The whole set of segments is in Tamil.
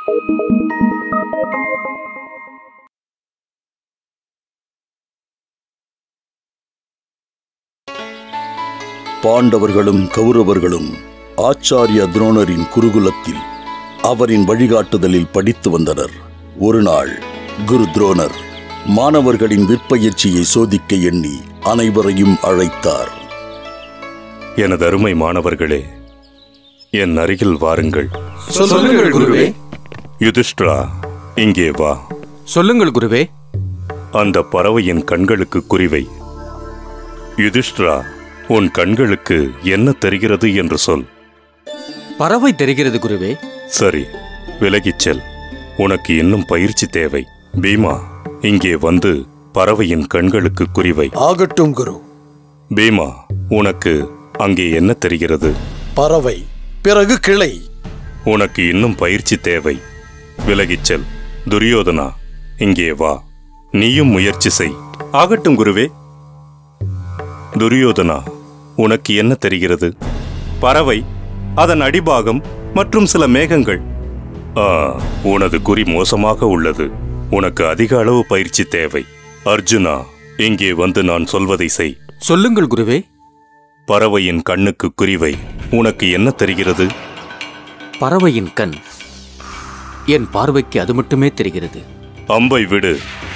பாண்டவர்களும் கௌரவர்களும் ஆச்சாரிய துரோணரின் குருகுலத்தில் அவரின் வழிகாட்டுதலில் படித்து வந்தனர். ஒரு நாள் குரு துரோணர் மாணவர்களின் விற்பயிற்சியை சோதிக்க எண்ணி அனைவரையும் அழைத்தார். எனது அருமை மாணவர்களே, என் அருகில் வாருங்கள். சொல்லுங்கள் குருவே. யுதிஷ்டிரா, இங்கே வா. சொல்லுங்கள் குருவே. அந்த பறவையின் கண்களுக்கு குறிவை. யுதிஷ்டிரா, உன் கண்களுக்கு என்ன தெரிகிறது என்று சொல். பறவை தெரிகிறது குருவே. சரி, விலகிச் செல். உனக்கு இன்னும் பயிற்சி தேவை. பீமா, இங்கே வந்து பறவையின் கண்களுக்கு குறிவை. ஆகட்டும் குரு. பீமா, உனக்கு அங்கே என்ன தெரிகிறது? பறவை, பிறகு கிளை. உனக்கு இன்னும் பயிற்சி தேவை. விலகிச் செல். துரியோதனா, இங்கே வா. நீயும் முயற்சி செய். ஆகட்டும் குருவே. துரியோதனா, உனக்கு என்ன தெரிகிறது? பறவை, அதன் அடிபாகம் மற்றும் சில மேகங்கள். உனது குறி மோசமாக உள்ளது. உனக்கு அதிக அளவு பயிற்சி தேவை. அர்ஜுனா, இங்கே வந்து நான் சொல்வதை செய். சொல்லுங்கள் குருவே. பறவையின் கண்ணுக்கு குறிவை. உனக்கு என்ன தெரிகிறது? பறவையின் கண். என் பார்வைக்கு அது மட்டுமே தெரிகிறது. அம்பை விடு.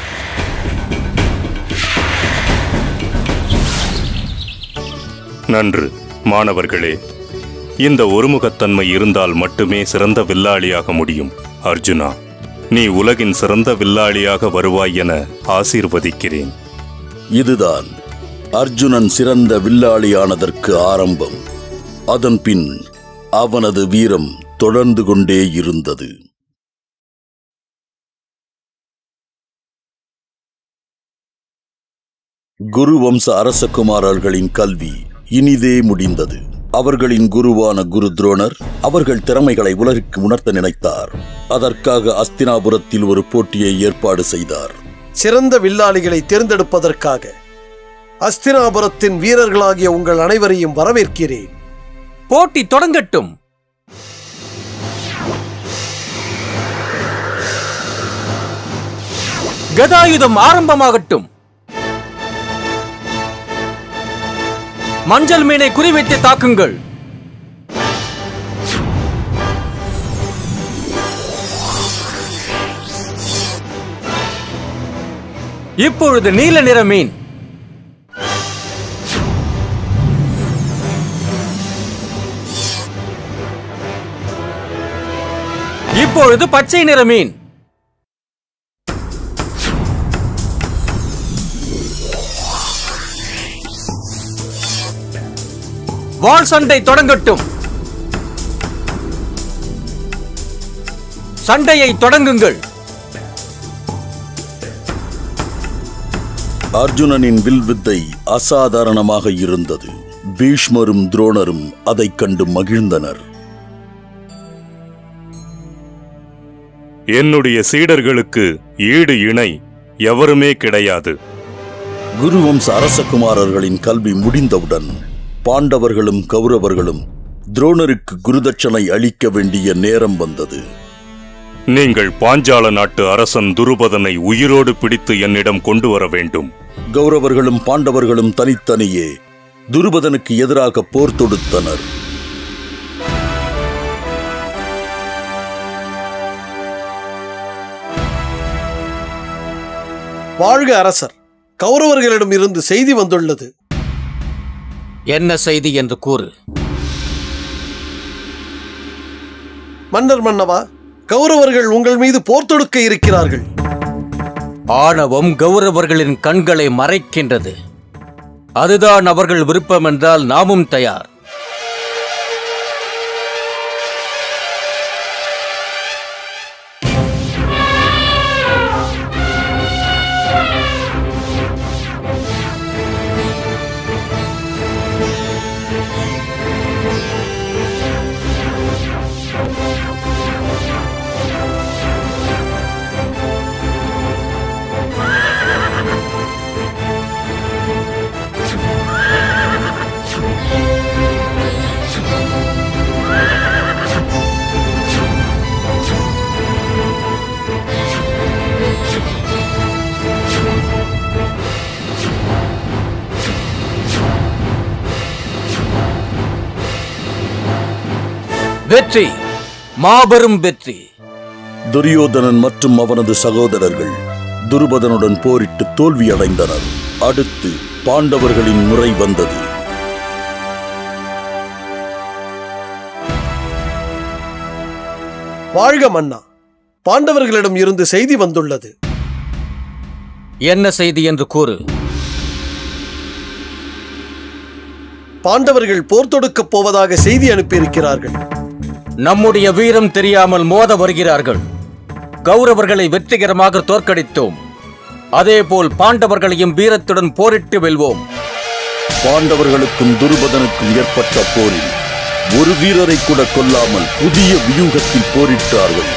நன்று மாணவர்களே. இந்த ஒருமுகத்தன்மை இருந்தால் மட்டுமே சிறந்த வில்லாளியாக முடியும். அர்ஜுனா, நீ உலகின் சிறந்த வில்லாளியாக வருவாய் என ஆசீர்வதிக்கிறேன். இதுதான் அர்ஜுனன் சிறந்த வில்லாளியானதற்கு ஆரம்பம். அதன் பின் அவனது வீரம் தொடர்ந்து கொண்டே இருந்தது. குரு வம்ச அரசகுமாரர்களின் கல்வி இனிதே முடிந்தது. அவர்களின் குருவான குரு துரோணர் அவர்கள் திறமைகளை உலகிற்கு உணர்த்த நினைத்தார். அதற்காக அஸ்தினாபுரத்தில் ஒரு போட்டியை ஏற்பாடு செய்தார். சிறந்த வில்லாளிகளை தேர்ந்தெடுப்பதற்காக அஸ்தினாபுரத்தின் வீரர்களாகிய உங்கள் அனைவரையும் வரவேற்கிறேன். போட்டி தொடங்கட்டும். கதாயுதம் ஆரம்பமாகட்டும். மஞ்சள் மீனை குறிவைத்து தாக்குங்கள். இப்பொழுது நீல நிற மீன். இப்பொழுது பச்சை நிற மீன். வாள் சண்டை தொடங்கட்டும். சண்டையை தொடங்குங்கள். அர்ஜுனனின் வில்வித்தை அசாதாரணமாக இருந்தது. பீஷ்மரும் துரோணரும் அதைக் கண்டு மகிழ்ந்தனர். என்னுடைய சீடர்களுக்கு ஈடு இணை எவருமே கிடையாது. குருவம்ச அரசகுமாரர்களின் கல்வி முடிந்தவுடன் பாண்டவர்களும் கௌரவர்களும் துரோணருக்கு குருதட்சணை அளிக்க வேண்டிய நேரம் வந்தது. நீங்கள் பாஞ்சால நாட்டு அரசன் துருபதனை உயிரோடு பிடித்து என்னிடம் கொண்டு வர வேண்டும். கௌரவர்களும் பாண்டவர்களும் தனித்தனியே துருபதனுக்கு எதிராக போர் தொடுத்தனர். வாழ்க அரசர். கௌரவர்களிடம் இருந்து செய்தி வந்துள்ளது. என்ன செய்தி என்று கூறு. மன்னர் மன்னவா, கௌரவர்கள் உங்கள் மீது போர் தொடுக்க இருக்கிறார்கள். ஆணவம் கௌரவர்களின் கண்களை மறைக்கின்றது. அதுதான் அவர்கள் விருப்பம் என்றால் நாமும் தயார். வெற்றி, மாபெரும் வெற்றி. துரியோதனன் மற்றும் அவனது சகோதரர்கள் துருபதனுடன் போரிட்டு தோல்வியடைந்தனர். அடுத்து பாண்டவர்களின் முறை வந்தது. வாழ்க மன்னா! பாண்டவர்களிடம் இருந்து செய்தி வந்துள்ளது. என்ன செய்தி என்று கூறு. பாண்டவர்கள் போர் தொடுக்கப் போவதாக செய்தி அனுப்பியிருக்கிறார்கள். நம்முடைய வீரம் தெரியாமல் மோத வருகிறார்கள். கௌரவர்களை வெற்றிகரமாக தோற்கடித்தோம். அதேபோல் பாண்டவர்களையும் வீரத்துடன் போரிட்டு வெல்வோம். பாண்டவர்களுக்கும் துருபதனுக்கும் ஏற்பட்ட போரில் ஒரு வீரரை கூட கொல்லாமல் புதிய வியூகத்தில் போரிட்டார்கள்.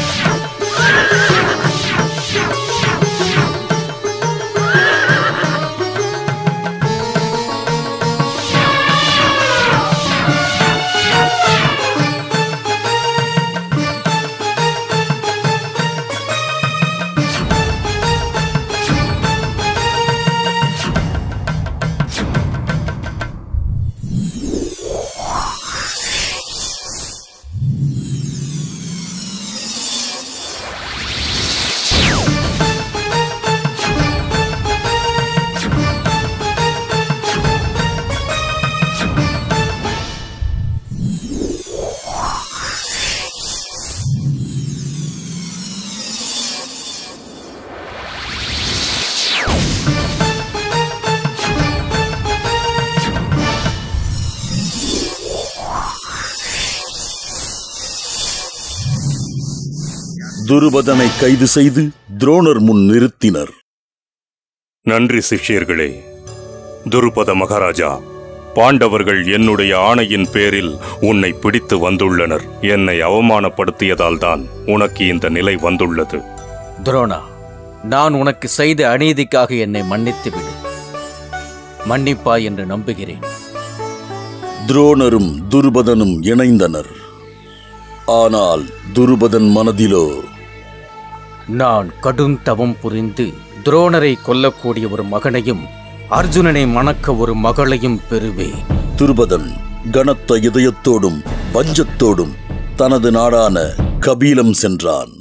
துருபதனை கைது செய்து துரோணர் முன் நிறுத்தினர். நன்றி சிஷ்யர்களே. துருபத மகாராஜா, பாண்டவர்கள் என்னுடைய ஆணையின் பேரில் உன்னை பிடித்து வந்துள்ளனர். என்னை அவமானப்படுத்தியதால் தான் உனக்கு இந்த நிலை வந்துள்ளது. துரோணா, நான் உனக்கு செய்த அநீதிக்காக என்னை மன்னித்து விடு. மன்னிப்பாய் என்று நம்புகிறேன். துரோணரும் துருபதனும் இணைந்தனர். ஆனால் துருபதன் மனதிலோ, நான் கடும் தவம் புரிந்து துரோணரை கொல்லக்கூடிய ஒரு மகனையும் அர்ஜுனனை மணக்க ஒரு மகளையும் பெறுவேன். துருபதன் கனத்த இதயத்தோடும் வஞ்சத்தோடும் தனது நாடான கபீலம் சென்றான்.